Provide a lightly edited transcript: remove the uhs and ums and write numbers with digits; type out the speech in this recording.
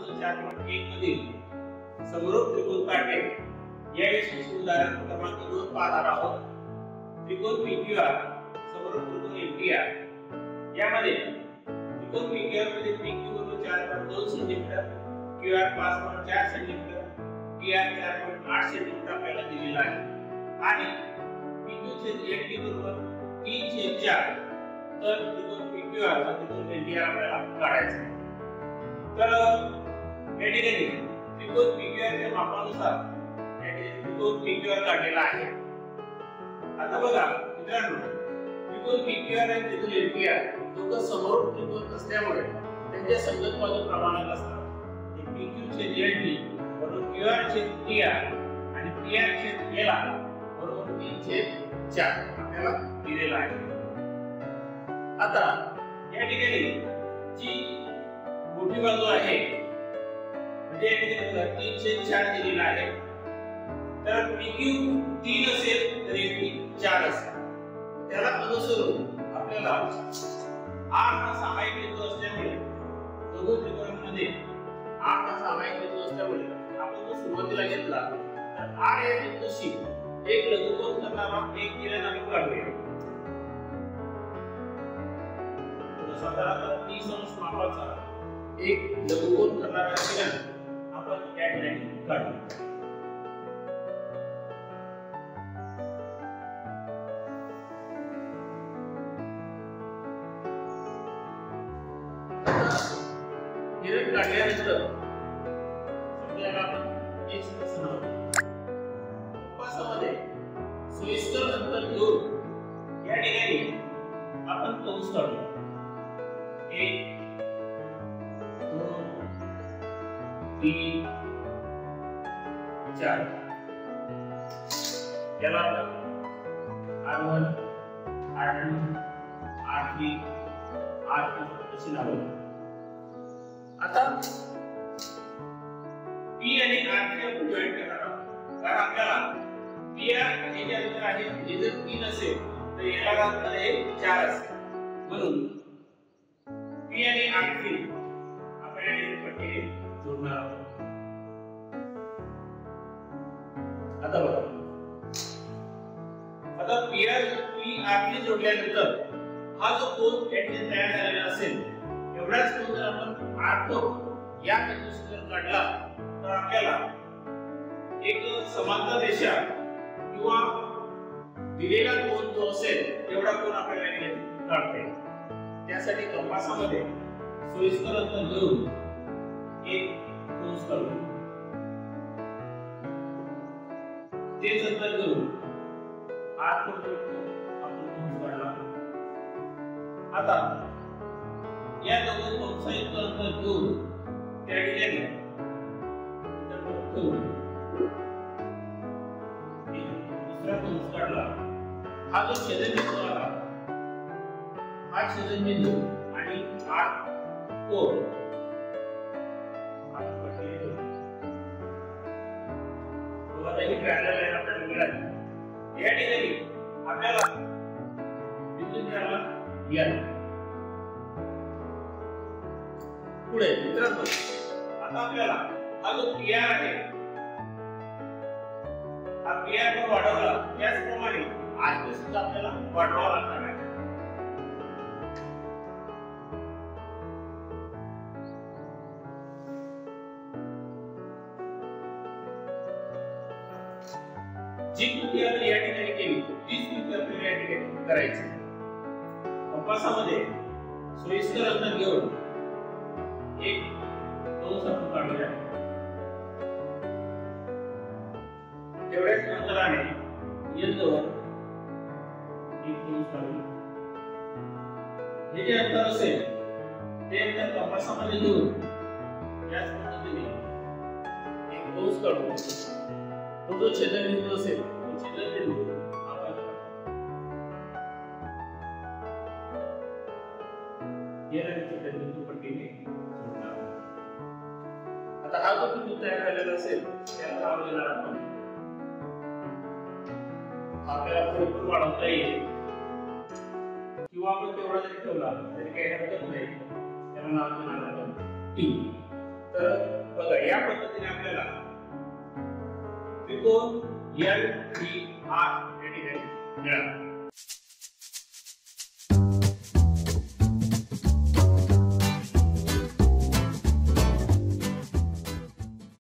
4.1 मधील समरूप त्रिकोण काढणे या विषयाचे उदाहरण क्रमांक 2 पाहणार आहोत. त्रिकोण PQR समरूप त्रिकोण MTR. यामध्ये त्रिकोण PQR मध्ये PQ 4.2 centimetre, QR 5.4 centimetre, TR 4.8 centimetre आपल्याला दिलेला आहे आणि PQ चे MT बरोबर 3/4. तर त्रिकोण PQR व त्रिकोण MTR आपल्याला काढायचा आहे. तर या ठिकाणी त्रिकोण PQR च्या मापानुसार या ठिकाणी त्रिकोण PQR काढलेला आहे. आता बघा मित्रांनो, त्रिकोण PQR आणि त्रिकोण MTR दोघं समरूप त्रिकोण असल्यामुळे त्यांच्या संगत बाजू प्रमाणात असतात. ते PQ छेद LT बरोबर QR छेद TR आणि TR छेद LR बरोबर 3/4 आपल्याला दिलेला आहे. आता या ठिकाणी जी मोठी बाजू आहे म्हणजे या ठिकाणी 3/4 दिलेला आहे. तर PQ 3 असेल तर MT 4 असेल. त्याला अनुसरून आपल्याला R हा सहाय्यक बिंदू असल्यामुळे दोघं त्रिकोणांमध्ये R हा सहाय्यक बिंदू असल्यामुळे आपण जो सुरुवातीला घेतला तर R या बिंदूशी एक लघुकोन करणारा एक किरण आपण काढूया. साधारणतः 30 अंश मापाचा एक लघुकोन करणारा किरण आपण या ठिकाणी काढू. किरण काढल्यानंतर समजा आपण एक प्रश्न उपवासामध्ये सोयीस्कर अंतर घेऊन या ठिकाणी आपण कंस काढू. 1 2 3 4 याला R1 R2 R3 R4 अशी नावे. आता P आणि R चे आपण जॉईंट करणार आहोत कारण आपल्याला PR हे जे अंतर आहे हे जर 3 असेल तर याला अंतर हे 4 असेल. म्हणून P आणि R3 आपण या पट्टीने जोडणार आहोत. आता बघा, आता PR जोडल्यानंतर हा जो कोन या ठिकाणी तयार झालेला असेल एवढाच कोन जर आपण R4 या बिंदूशी जर काढला तर आपल्याला एक समांतर रेषा किंवा दिलेला कोन जो असेल तेवढा कोन आपल्याला काढता येईल. त्यासाठी कंपासामध्ये सोयीस्कर अंतर घेऊन एक कंस काढू. तेच अंतर घेऊन R4 आपण कंस काढला. आता या दोघं कंसायुक्त अंतर घेऊन त्या ठिकाणी दुसरा कंस काढला. हा जो छेदनबिंदू आला हा छेदनबिंदू आणि R4 बघा ही पॅरलल लाईन आपल्याला मिळाली. या ठिकाणी आपल्याला बिंदू मिळाला या. पुढे मित्रांनो, आता आपल्याला हा जो PR आहे हा PR पण वाढवला त्याचप्रमाणे R सुद्धा आपल्याला वाढवावा लागणार आहे. जी कृती आपण या ठिकाणी केली तीच कृती आपल्याला या ठिकाणी करायची. कंपासामध्ये सोयीस्कर अंतर घेऊन एक कंस आपण काढूया. तेवढ्याच अंतराने L जवळ एक कंस काढू. हे जे अंतर असेल ते अंतर कंपासामध्ये घेऊन याच पद्धतीने एक कंस काढू. तो जो छेदनबिंदू असेल तो छेदनबिंदू आपण या छेदनबिंदू पट्टीने जोडणार. आता हा जो बिंदू तयार झालेला असेल त्याला नाव देणार आपण. आपल्याला पुढे वाढवता येईल किंवा आपण तेवढा जरी ठेवला तरी काही हरकत नाही. त्याला नाव देणार आपण T. तर बघा या पद्धतीने आपल्याला त्रिकोण LDR या ठिकाणी मिळाला.